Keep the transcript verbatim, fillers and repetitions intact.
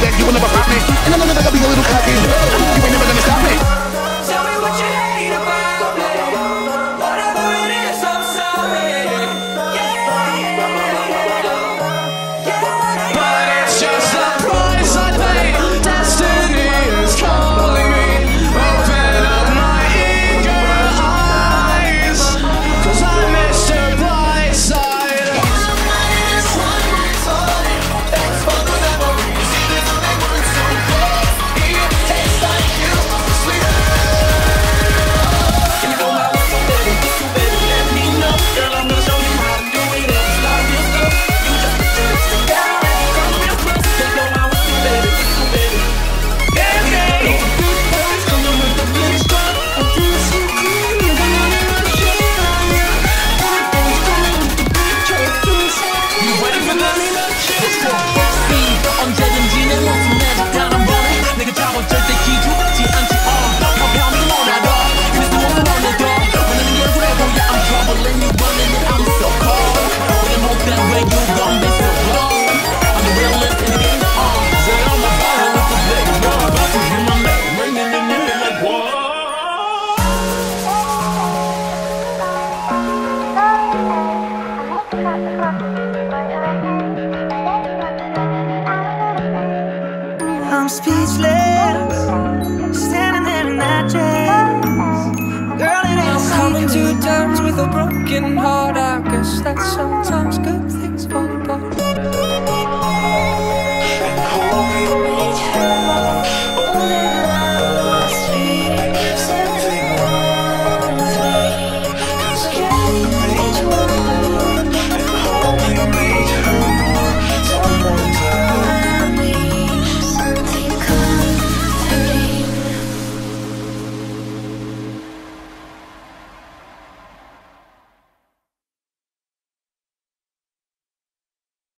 that you will never pop me. And I know that I gotta be a little cocky. You ain't never gonna stop me. Tell me what you hate about me. Whatever it is, I'm sorry. Yeah, yeah. But it's just a price I pay. Destiny is calling me. Open up my eager eyes, 'cause I missed your bright side. Thanks for the memories, even though they weren't so good. It tastes like you, sweeter. Can you go my way, baby? You better let me know. Girl, I'm gonna show you how to do it. It's not real stuff. You just put your lips together and come real close. Can you go my way, baby? You better. Yeah, yeah. Come on with the bitch drop. I do see you. You're gonna let me shit on you. Everything's cool with the bitch drop. You ready for this? Speed 언제든지는 모습 내적하는 번에 내가 잡아 절대 기죽지 않지. 어 가벼움이 원하던 그래서 모두 원해도 원하는 게 그래 보여. I'm troubling you running it. I'm so cold. When I'm hoping that way you gon' be so low. I'm the realest in the game. Uh, say I'm the fire with the big one. About to hear my name ringing in your head like what? I'm speechless, standing there in that dress. Girl, it ain't coming to terms with a broken heart. I guess that's sometimes good.